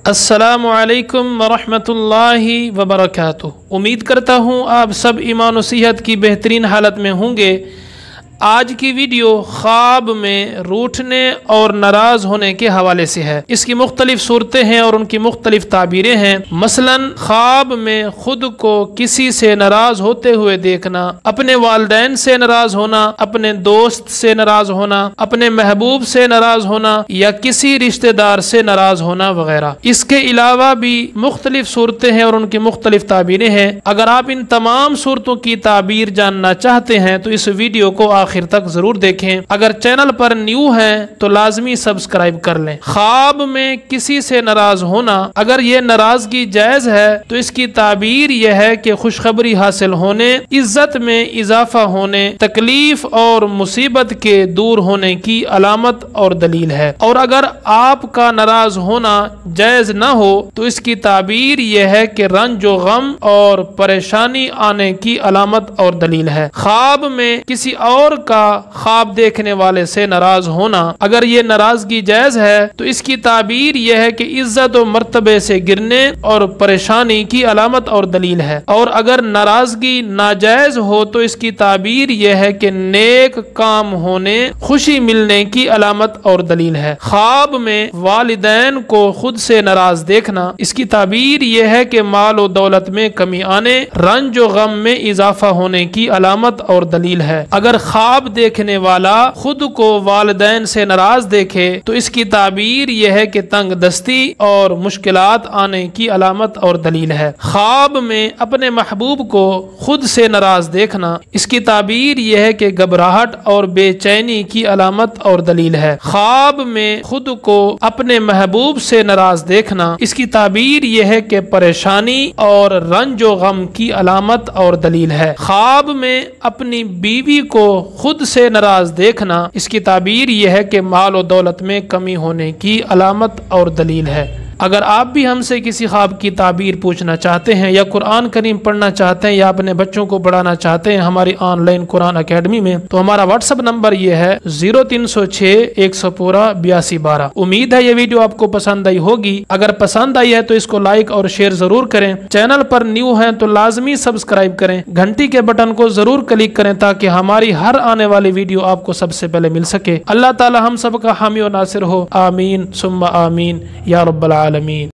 السلام علیکم ورحمۃ اللہ وبرکاتہ۔ امید کرتا ہوں آپ سب ایمان و صحت کی بہترین حالت میں ہوں گے۔ آج کی ویڈیو خواب میں روٹھنے اور ناراض ہونے کے حوالے سے ہے۔ اس کی مختلف صورتیں ہیں اور ان کی مختلف تعبیریں ہیں۔ مثلا خواب میں خود کو کسی سے ناراض ہوتے ہوئے دیکھنا، اپنے والدین سے ناراض ہونا، اپنے دوست سے ناراض ہونا، اپنے محبوب سے ناراض ہونا یا کسی رشتہ دار سے ناراض ہونا وغیرہ۔ اس کے علاوہ بھی مختلف صورتیں ہیں اور ان کی مختلف تعبیریں ہیں۔ اگر آپ ان تمام صورتوں کی تعبیر جاننا چاہتے ہیں تو اس ویڈیو کو آخر تک ضرور دیکھیں۔ اگر چینل پر نیو ہیں تو لازمی سبسکرائب کر لیں۔ خواب میں کسی سے ناراض ہونا، اگر یہ ناراضگی جائز ہے تو اس کی تعبیر یہ ہے کہ خوشخبری حاصل ہونے، عزت میں اضافہ ہونے، تکلیف اور مصیبت کے دور ہونے کی علامت اور دلیل ہے۔ اور اگر آپ کا ناراض ہونا جائز نہ ہو تو اس کی تعبیر یہ ہے کہ رنج و غم اور پریشانی آنے کی علامت اور دلیل ہے۔ خواب میں کسی اور کا خواب دیکھنے والے سے ناراض ہونا، اگر یہ ناراضگی جائز ہے تو اس کی تعبیر یہ ہے کہ عزت و مرتبے سے گرنے اور پریشانی کی علامت اور دلیل ہے۔ اور اگر ناراضگی ناجائز ہو تو اس کی تعبیر یہ ہے کہ نیک کام ہونے، خوشی ملنے کی علامت اور دلیل ہے۔ خواب میں والدین کو خود سے ناراض دیکھنا، اس کی تعبیر یہ ہے کہ مال و دولت میں کمی آنے، رنج و غم میں اضافہ ہونے کی علامت اور دلیل ہے۔ اگر خواب دیکھنے والا خود کو والدین سے ناراض دیکھے تو اس کی تعبیر یہ ہے کہ تنگ دستی اور مشکلات آنے کی علامت اور دلیل ہے۔ خواب میں اپنے محبوب کو خود سے ناراض دیکھنا، اس کی تعبیر یہ ہے کہ گھبراہٹ اور بے چینی کی علامت اور دلیل ہے۔ خواب میں خود کو اپنے محبوب سے ناراض دیکھنا، اس کی تعبیر یہ ہے کہ پریشانی اور رنج و غم کی علامت اور دلیل ہے۔ خواب میں اپنی بیوی کو خود سے ناراض دیکھنا، اس کی تعبیر یہ ہے کہ مال و دولت میں کمی ہونے کی علامت اور دلیل ہے۔ اگر آپ بھی ہم سے کسی خواب کی تعبیر پوچھنا چاہتے ہیں یا قرآن کریم پڑھنا چاہتے ہیں یا اپنے بچوں کو پڑھانا چاہتے ہیں ہماری آن لائن قرآن اکیڈمی میں، تو ہمارا واٹس ایپ نمبر یہ ہے 0306-100-8212۔ امید ہے یہ ویڈیو آپ کو پسند آئی ہوگی۔ اگر پسند آئی ہے تو اس کو لائک اور شیئر ضرور کریں۔ چینل پر نیو ہیں تو لازمی سبسکرائب کریں، گھنٹی کے بٹن کو ضرور کلک کریں تاکہ ہماری ہر آنے والی ویڈیو آپ کو سب سے پہلے مل سکے۔ اللہ تعالی ہم سب کا حامی و ناصر ہو، آمین ثم آمین یا رب العالمین۔